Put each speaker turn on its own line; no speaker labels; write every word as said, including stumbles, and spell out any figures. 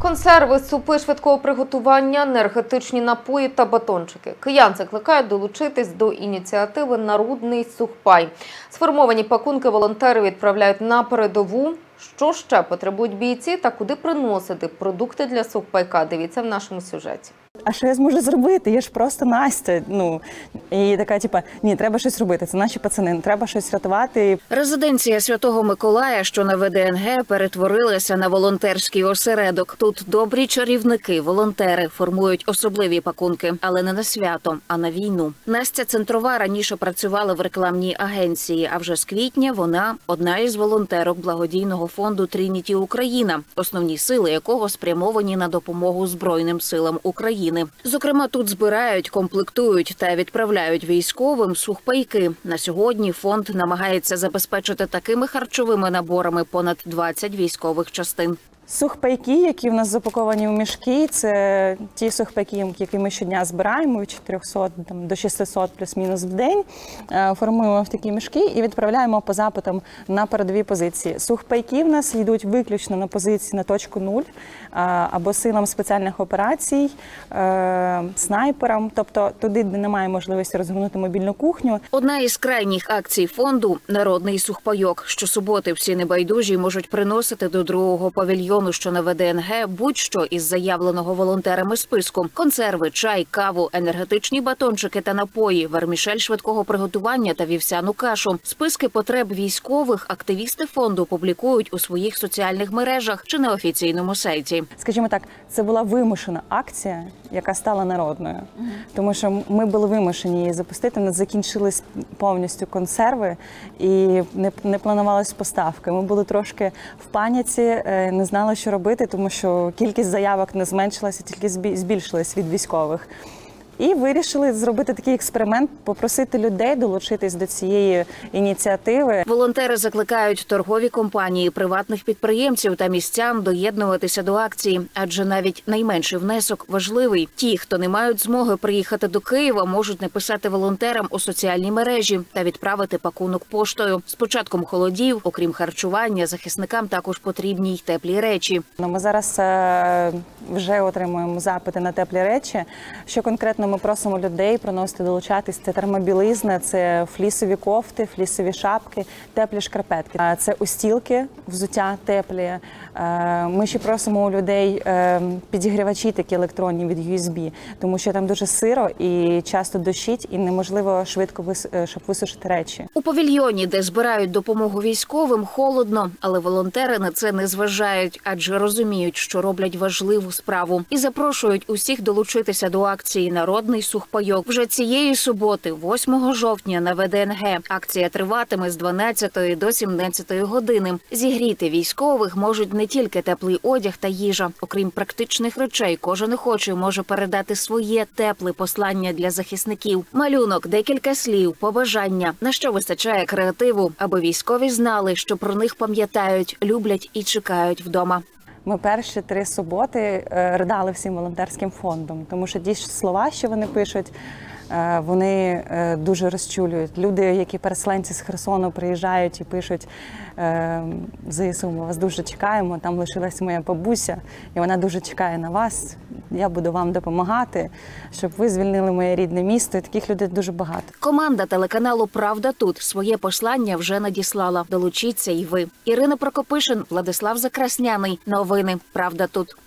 Консерви, супи швидкого приготування, енергетичні напої та батончики. Киян закликають долучитись до ініціативи «Народний сухпай». Сформовані пакунки волонтери відправляють на передову. Що ще потребують бійці та куди приносити продукти для сухпайка? Дивіться в нашому сюжеті.
А що я зможу зробити? Я ж просто Настя. Ну, і така, типа, ні, треба щось робити. Це наші пацани, треба щось рятувати.
Резиденція Святого Миколая, що на ВДНГ, перетворилася на волонтерський осередок. Тут добрі чарівники, волонтери формують особливі пакунки, але не на свято, а на війну. Настя Центрова раніше працювала в рекламній агенції, а вже з квітня вона одна із волонтерок благодійного фонду «Трініті Україна», основні сили якого спрямовані на допомогу Збройним силам України. Зокрема, тут збирають, комплектують та відправляють військовим сухпайки. На сьогодні фонд намагається забезпечити такими харчовими наборами понад двадцять військових частин.
Сухпайки, які в нас запаковані у мішки, це ті сухпайки, які ми щодня збираємо, від чотирьохсот до шістсот плюс-мінус в день. Формуємо в такі мішки і відправляємо по запитам на передові позиції. Сухпайки в нас йдуть виключно на позиції на точку нуль або силам спеціальних операцій, снайперам, тобто туди, де немає можливості розгорнути мобільну кухню.
Одна із крайніх акцій фонду – «Народний сухпайок». Щосуботи всі небайдужі можуть приносити до другого павільйону, що на ВДНГ, будь-що із заявленого волонтерами списку. Консерви, чай, каву, енергетичні батончики та напої, вермішель швидкого приготування та вівсяну кашу. Списки потреб військових активісти фонду публікують у своїх соціальних мережах чи на офіційному сайті.
Скажімо так, це була вимушена акція, яка стала народною. Тому що ми були вимушені її запустити, у нас закінчились повністю консерви і не, не планувалось поставки. Ми були трошки в паніці, не знали, що робити, тому що кількість заявок не зменшилася, тільки збільшилась від військових. І вирішили зробити такий експеримент, попросити людей долучитись до цієї ініціативи.
Волонтери закликають торгові компанії, приватних підприємців та містян доєднуватися до акції, адже навіть найменший внесок важливий. Ті, хто не мають змоги приїхати до Києва, можуть написати волонтерам у соціальній мережі та відправити пакунок поштою. З початком холодів, окрім харчування, захисникам також потрібні й теплі речі.
Ми зараз вже отримуємо запити на теплі речі. Що конкретно ми просимо людей приносити, долучатись. Це термобілизна, це флісові кофти, флісові шапки, теплі шкарпетки. Це устілки, взуття теплі. Ми ще просимо у людей підігрівачі такі електронні від ю ес бі, тому що там дуже сиро і часто дощить, і неможливо швидко вис... щоб висушити речі.
У павільйоні, де збирають допомогу військовим, холодно, але волонтери на це не зважають, адже розуміють, що роблять важливу справу. І запрошують усіх долучитися до акції «Народний сухпайок». Вже цієї суботи, восьмого жовтня, на ВДНГ. Акція триватиме з дванадцятої до сімнадцятої години. Зігріти військових можуть не тільки теплий одяг та їжа. Окрім практичних речей, кожен охочий може передати своє тепле послання для захисників. Малюнок, декілька слів, побажання. На що вистачає креативу, аби військові знали, що про них пам'ятають, люблять і чекають вдома.
Ми перші три суботи ридали всім волонтерським фондом, тому що ті слова, що вони пишуть, вони дуже розчулюють. Люди, які переселенці з Херсону приїжджають і пишуть: «ЗСУ, ми вас дуже чекаємо, там лишилась моя бабуся, і вона дуже чекає на вас, я буду вам допомагати, щоб ви звільнили моє рідне місто». І таких людей дуже багато.
Команда телеканалу «Правда тут» своє послання вже надіслала. Долучіться і ви. Ірина Прокопишин, Владислав Закрасняний. Новини «Правда тут».